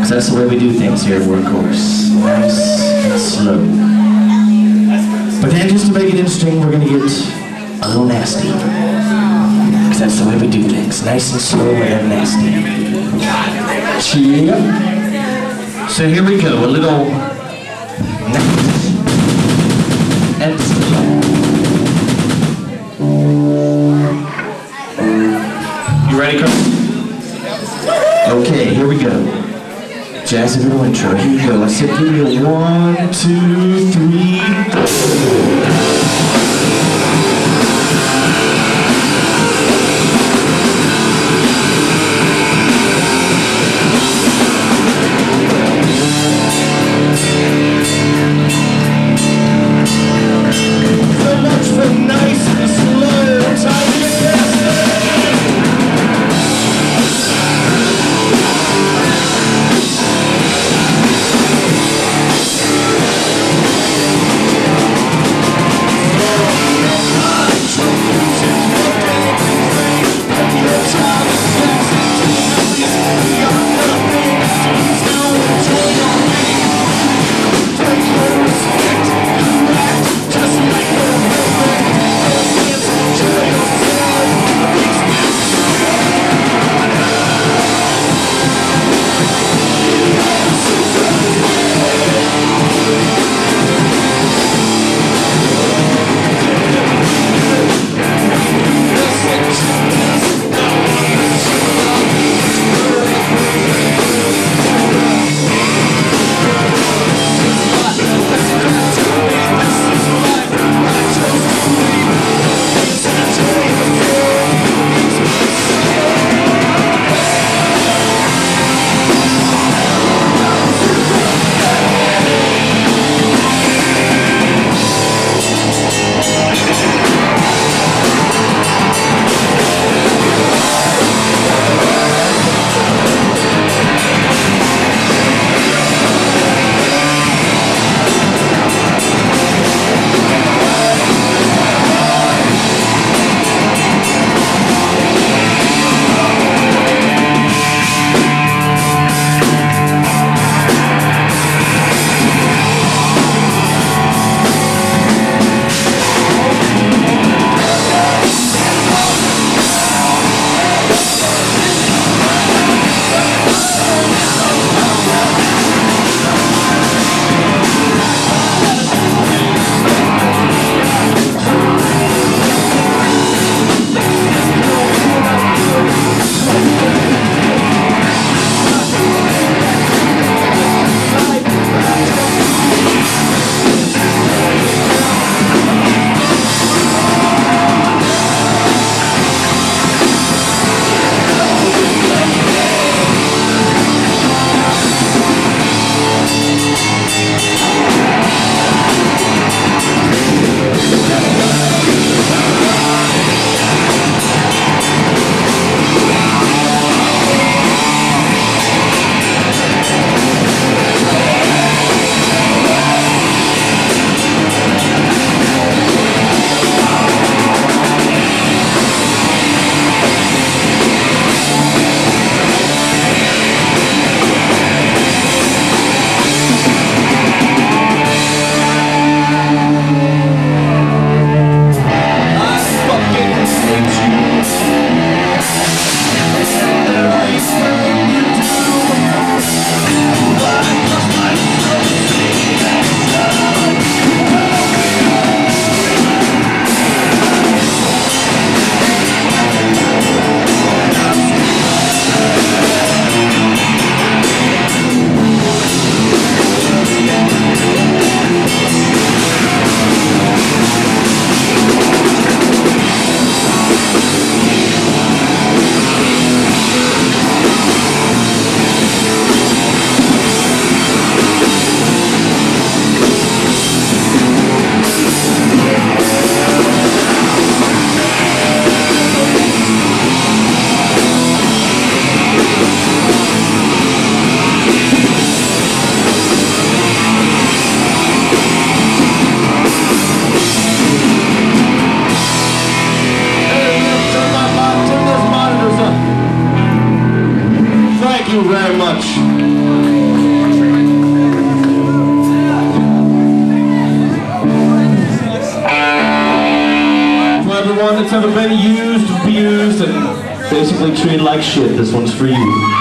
So that's the way we do things here at Workhorse. Nice and slow. But then just to make it interesting, we're going to get a little nasty. Because that's the way we do things. Nice and slow and nasty. Cheer. So here we go. A little nice and slow. You ready, Chris? Okay, here we go. Jazzy little intro. Here we go. I said give me a 1, 2, 3, 4. you very much. anyone that's ever been used, abused, and basically treated like shit, this one's for you.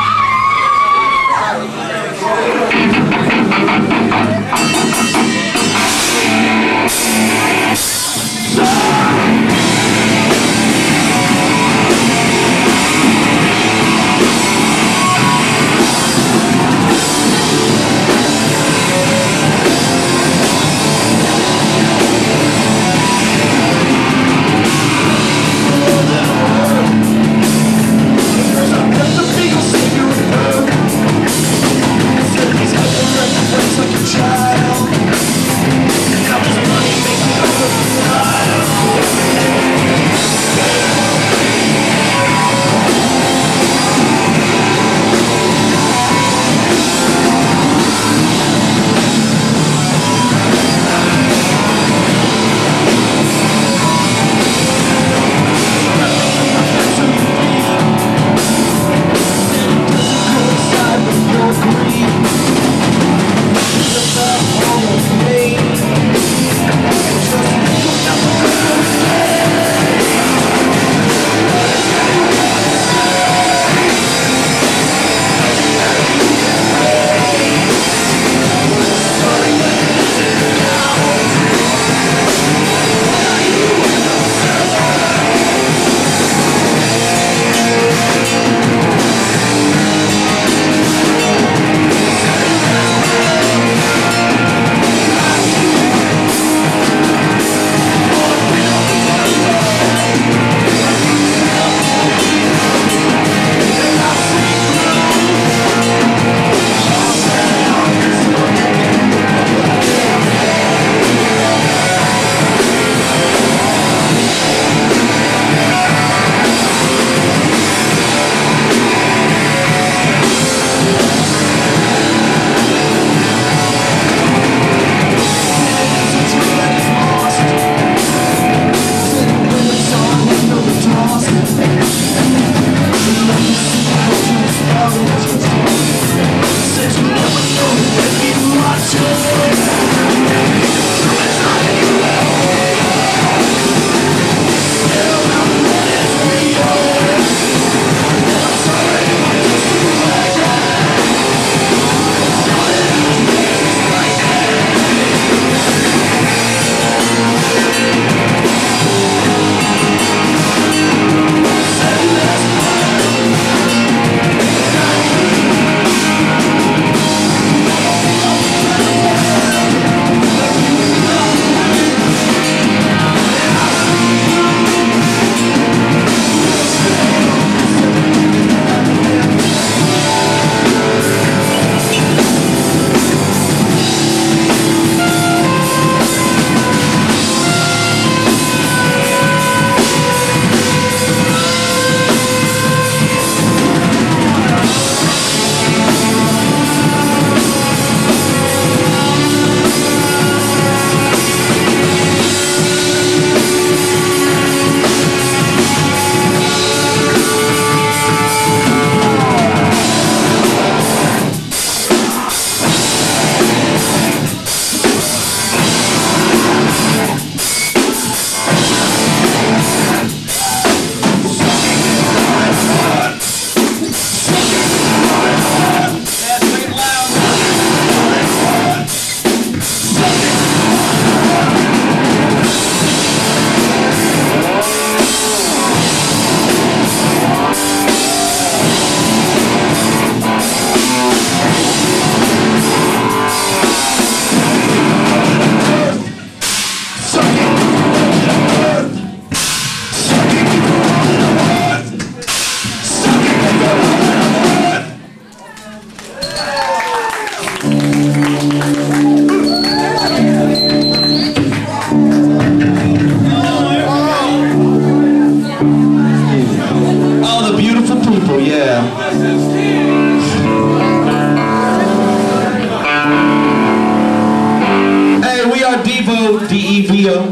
D-E-V-O.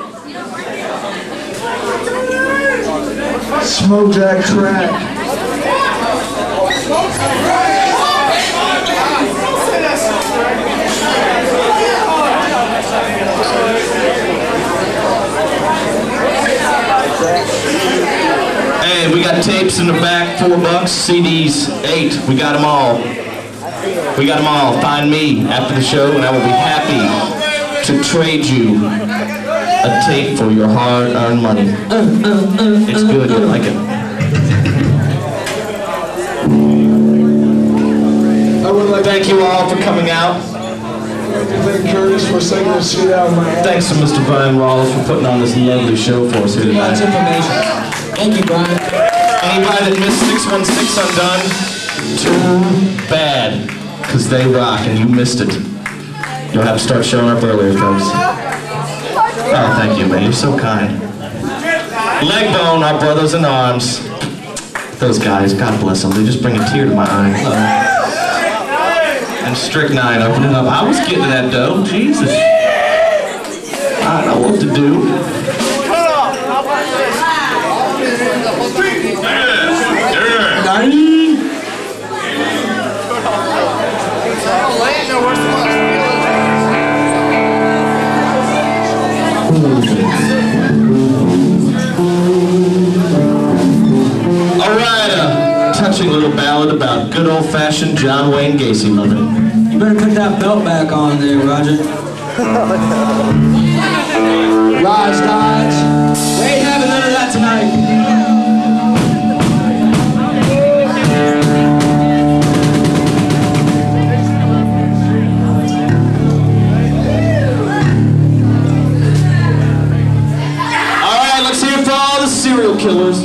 Smoke Jack Crack. in the back, $4. CDs, $8. We got them all. We got them all. Find me after the show, and I will be happy to trade you a tape for your hard-earned money. It's good. You like it. I would like Thank you all for coming out. to thank Curtis for singing the shit out of my ass. Thanks to Mr. Brian Wallace for putting on this lovely show for us here tonight. Lots of information. Thank you, Brian. Anybody that missed 616 Undone, too bad, because they rock and you missed it. You'll have to start showing up earlier, folks. Oh, thank you, man. You're so kind. Legbone, our brothers in arms. Those guys, God bless them. They just bring a tear to my eye. And Strychnine, open it up. I was getting that dough. Jesus. I don't know what to do. Alright, a touching little ballad about good old-fashioned John Wayne Gacy loving. You better put that belt back on there, Roger. Raj Dodge. We ain't having none of that tonight. Let's hear it for all the serial killers.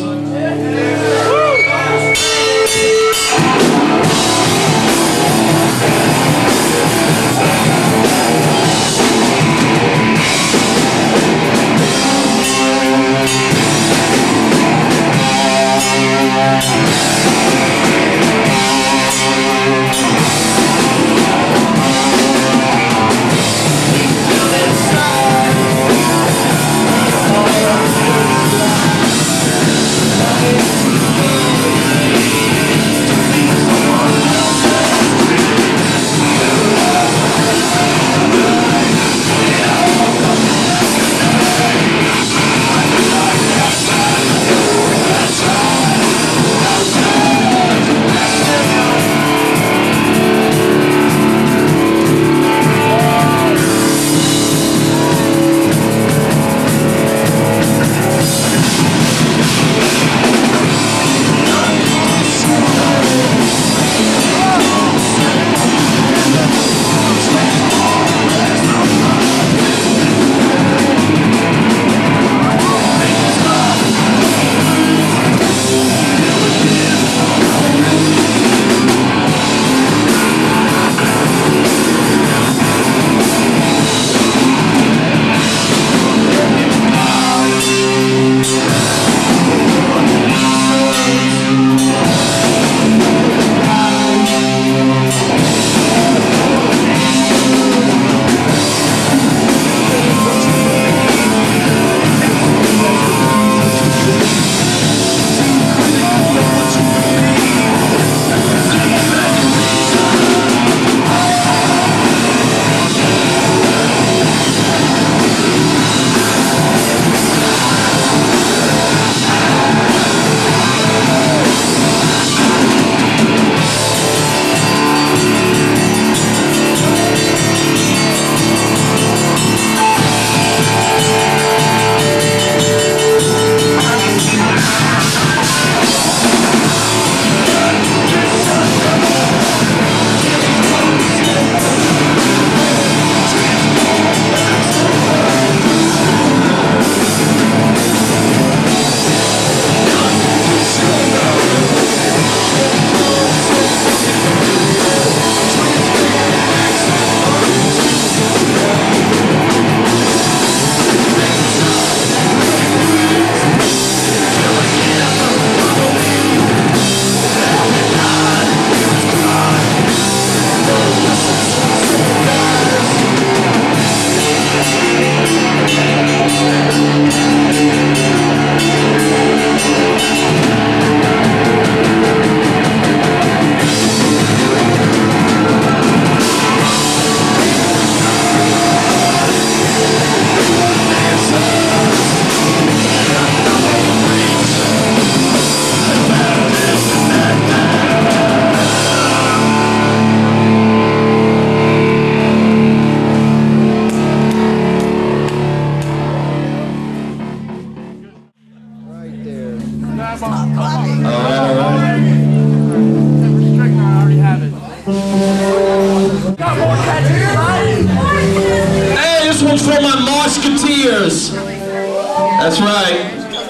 That's right.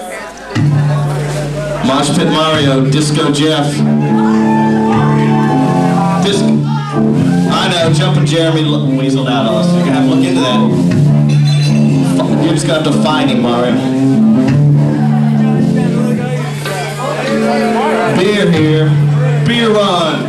Mosh Pit Mario, Disco Jeff. I know, Jumpin' Jeremy weaseled out on us. You're gonna have to look into that. You're just gonna have to find him, Mario. Beer here. Beer run.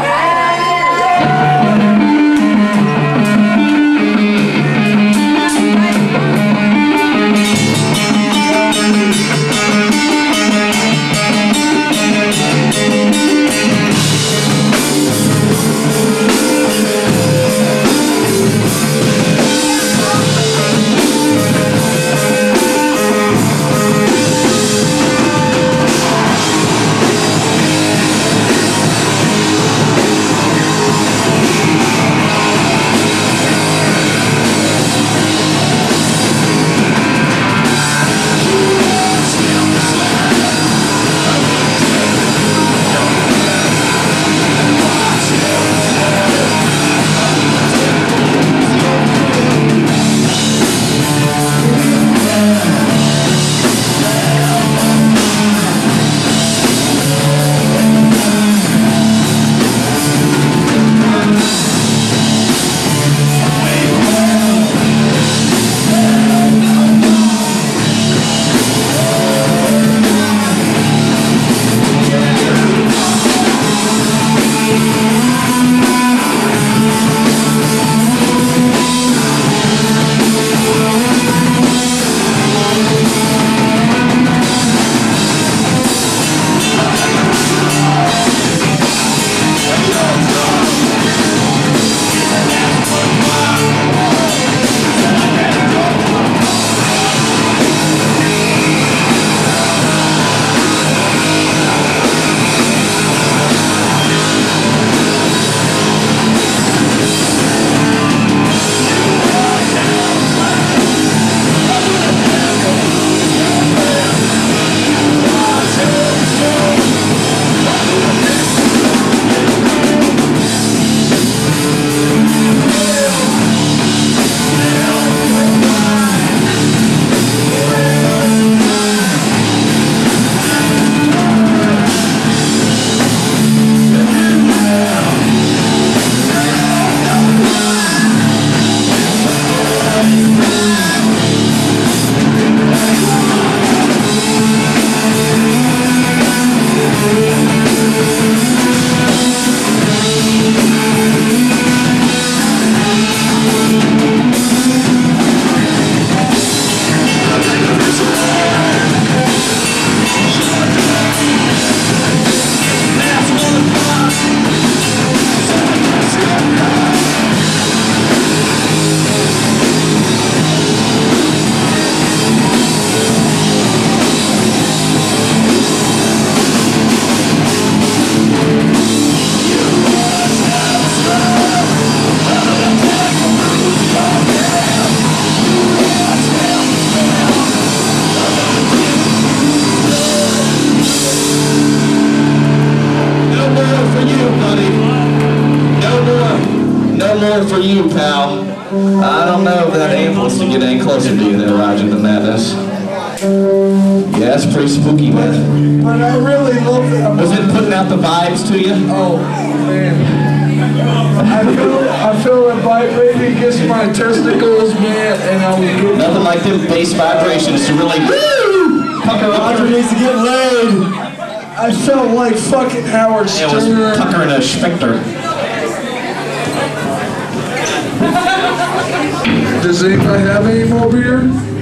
For you, pal. I don't know if that aim wants to get any closer to you there, Roger, than that is. Yeah, it's pretty spooky, man. But I really love that. Was it putting out the vibes to you? Oh, man. I feel it vibrating against my testicles, man, and I was good. Nothing like them bass vibrations to really woo! Pucker Roger needs to get laid. I felt like fucking Howard Stern. It was puckering a sphincter. Does anybody have any more beer?